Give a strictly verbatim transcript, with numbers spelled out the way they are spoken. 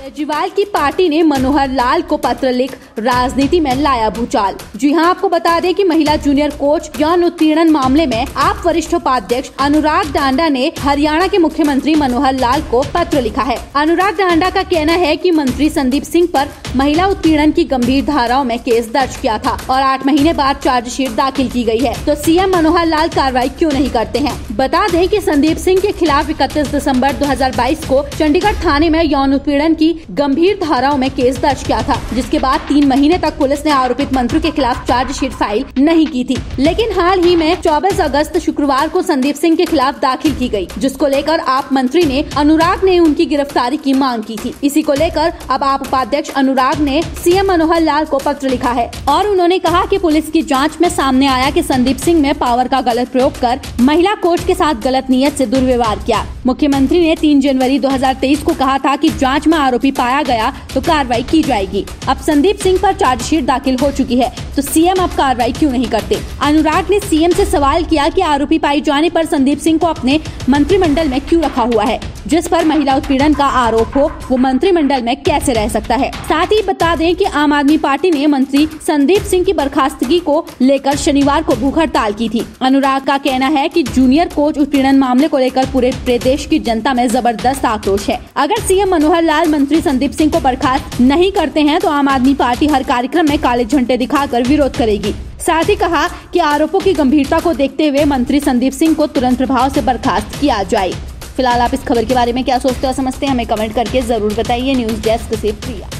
केजरीवाल की पार्टी ने मनोहर लाल को पत्र लिख राजनीति में लाया भूचाल। जी हां, आपको बता दें कि महिला जूनियर कोच यौन उत्पीड़न मामले में आप वरिष्ठ उपाध्यक्ष अनुराग डांडा ने हरियाणा के मुख्यमंत्री मनोहर लाल को पत्र लिखा है। अनुराग डांडा का कहना है कि मंत्री संदीप सिंह पर महिला उत्पीड़न की गंभीर धाराओं में केस दर्ज किया था और आठ महीने बाद चार्जशीट दाखिल की गई है, तो सीएम मनोहर लाल कार्रवाई क्यों नहीं करते हैं। बता दें कि संदीप सिंह के खिलाफ इकतीस दिसंबर दो हज़ार बाईस को चंडीगढ़ थाने में यौन उत्पीड़न की गंभीर धाराओं में केस दर्ज किया था, जिसके बाद तीन महीने तक पुलिस ने आरोपित मंत्री के खिलाफ चार्जशीट फाइल नहीं की थी। लेकिन हाल ही में चौबीस अगस्त शुक्रवार को संदीप सिंह के खिलाफ दाखिल की गई, जिसको लेकर आप मंत्री ने अनुराग ने उनकी गिरफ्तारी की मांग की थी। इसी को लेकर अब आप उपाध्यक्ष अनुराग ने सीएम मनोहर लाल को पत्र लिखा है और उन्होंने कहा कि पुलिस की जांच में सामने आया कि संदीप सिंह ने पावर का गलत प्रयोग कर महिला कोच के साथ गलत नियत से दुर्व्यवहार किया। मुख्यमंत्री ने तीन जनवरी दो हज़ार तेईस को कहा था कि जांच में आरोपी पाया गया तो कार्रवाई की जाएगी। अब संदीप सिंह पर चार्जशीट दाखिल हो चुकी है, तो सीएम अब कार्रवाई क्यों नहीं करते। अनुराग ने सीएम से सवाल किया कि आरोपी पाए जाने पर संदीप सिंह को अपने मंत्रिमंडल में क्यों रखा हुआ है, जिस पर महिला उत्पीड़न का आरोप हो वो मंत्रिमंडल में कैसे रह सकता है। साथ ही बता दें कि आम आदमी पार्टी ने मंत्री संदीप सिंह की बर्खास्तगी को लेकर शनिवार को भूख हड़ताल की थी। अनुराग का कहना है कि जूनियर कोच उत्पीड़न मामले को लेकर पूरे प्रदेश की जनता में जबरदस्त आक्रोश है। अगर सीएम मनोहर लाल मंत्री संदीप सिंह को बर्खास्त नहीं करते हैं तो आम आदमी पार्टी हर कार्यक्रम में काले झंडे दिखाकर विरोध करेगी। साथ ही कहा कि आरोपों की गंभीरता को देखते हुए मंत्री संदीप सिंह को तुरंत प्रभाव से बर्खास्त किया जाए। फिलहाल आप इस खबर के बारे में क्या सोचते हो समझते हैं, हमें कमेंट करके जरूर बताइए। न्यूज डेस्क से प्रिया।